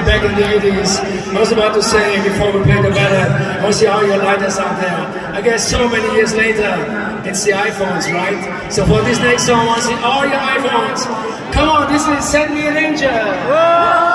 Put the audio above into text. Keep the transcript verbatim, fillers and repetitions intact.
back in the eighties. I was about to say before we play the ballad, I want to see all your lighters out there. I guess so many years later, it's the iPhones, right? So for this next song, I want to see all your iPhones. Come on, this is Send Me an Angel. Whoa!